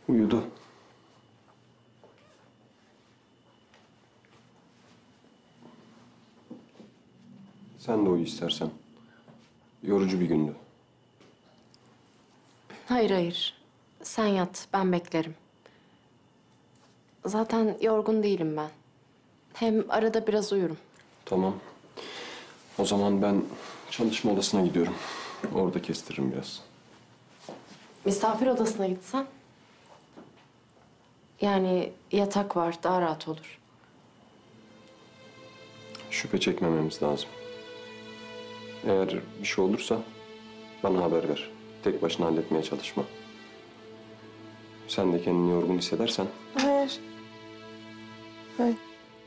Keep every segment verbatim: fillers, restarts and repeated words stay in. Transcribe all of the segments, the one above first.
Uyudu. Sen de uyu istersen. Yorucu bir gündü. Hayır hayır. Sen yat, ben beklerim. Zaten yorgun değilim ben. Hem arada biraz uyurum. Tamam. O zaman ben çalışma odasına gidiyorum. Orada kestiririm biraz. Misafir odasına gitsen. Yani yatak var, daha rahat olur. Şüphe çekmememiz lazım. Eğer bir şey olursa bana haber ver. Tek başına halletmeye çalışma. Sen de kendini yorgun hissedersen... Hayır. Hayır.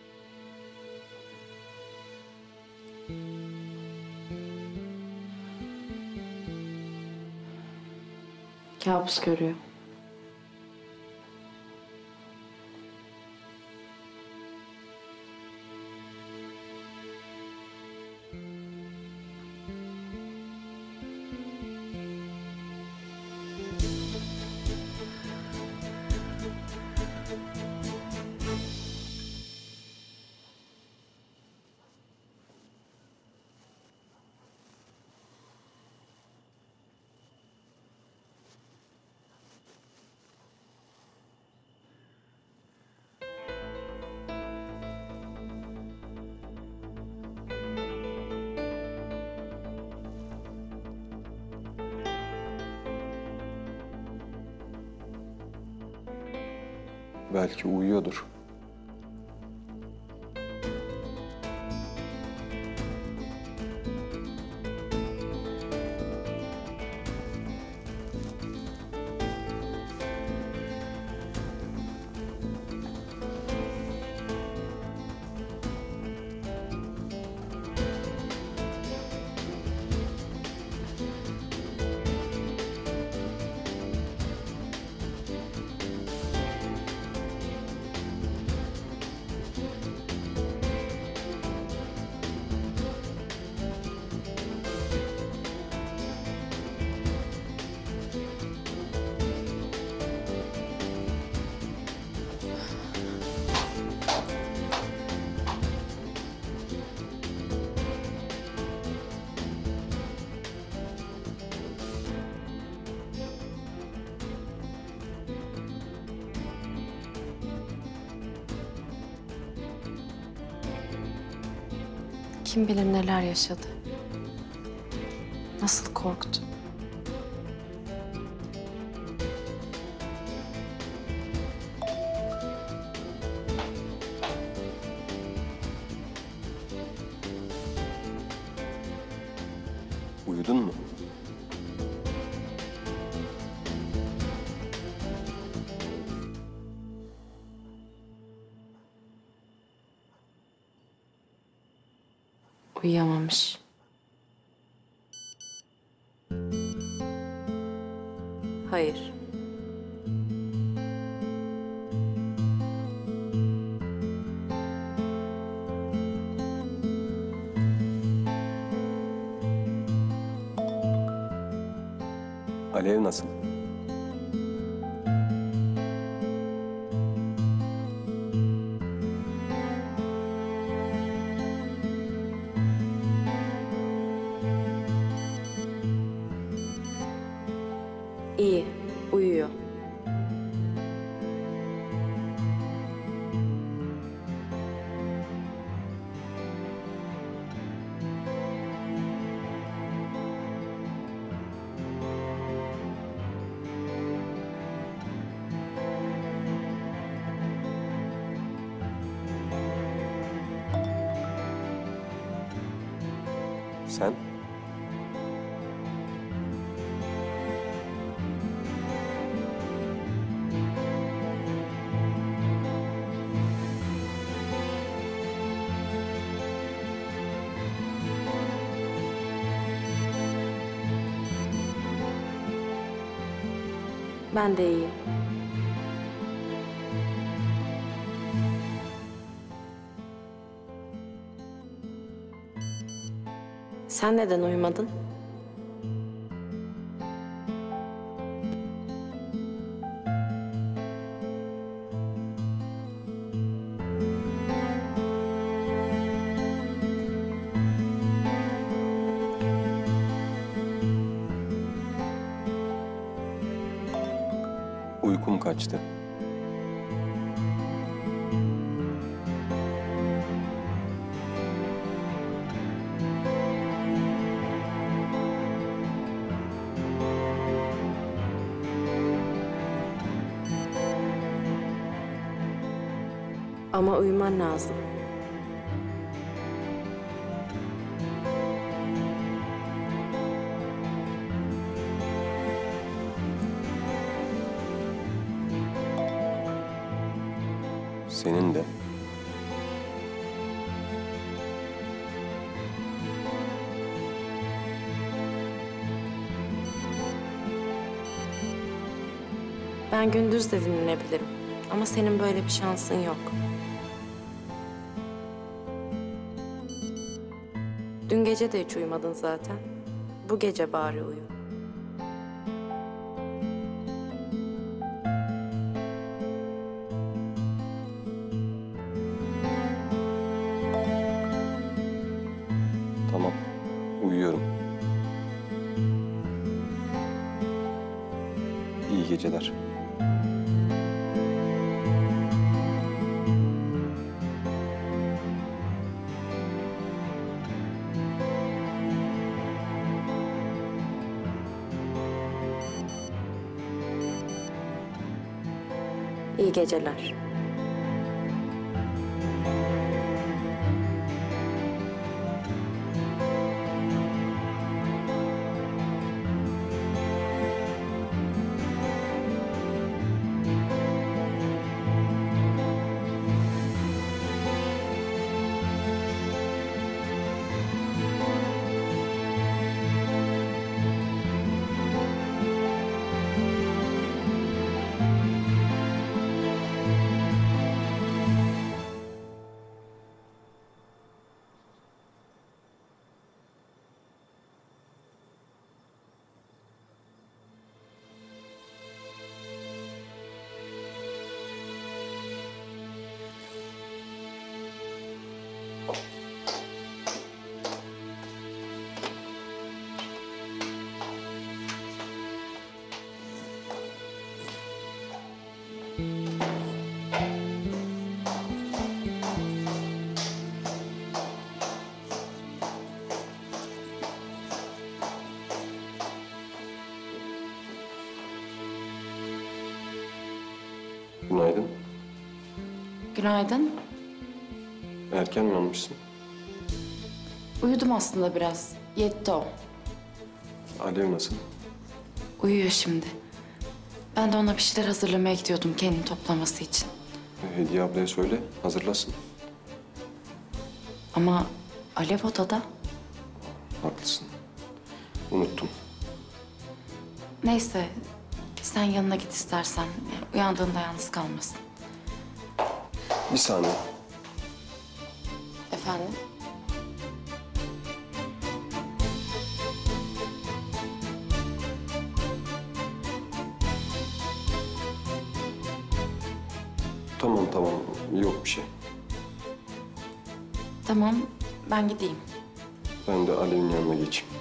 Kabus görüyor. Belki uyuyordur. Kim bilir neler yaşadı. Nasıl korktu. Uyudun mu? Uyuyamamış. Hayır. Alev nasıl? İyi, uyuyor. Sen? Ben de iyiyim. Sen neden uyumadın? Uykum kaçtı. Ama uyuman lazım. Senin de. Ben gündüz de dinlenebilirim. Ama senin böyle bir şansın yok. Dün gece de hiç uyumadın zaten. Bu gece bari uyu. Tamam, uyuyorum. İyi geceler. İyi geceler. Günaydın. Günaydın. Erken mi uyanmışsın? Uyudum aslında biraz. Yetti o. Alev nasıl? Uyuyor şimdi. Ben de ona bir şeyler hazırlamaya gidiyordum kendini toplaması için. Hediye ablaya söyle, hazırlasın. Ama Alev odada. Haklısın. Unuttum. Neyse, sen yanına git istersen. Yani uyandığında yalnız kalmasın. Bir saniye. Efendim? Tamam tamam, yok bir şey. Tamam, ben gideyim. Ben de Alev'in yanına geçeyim.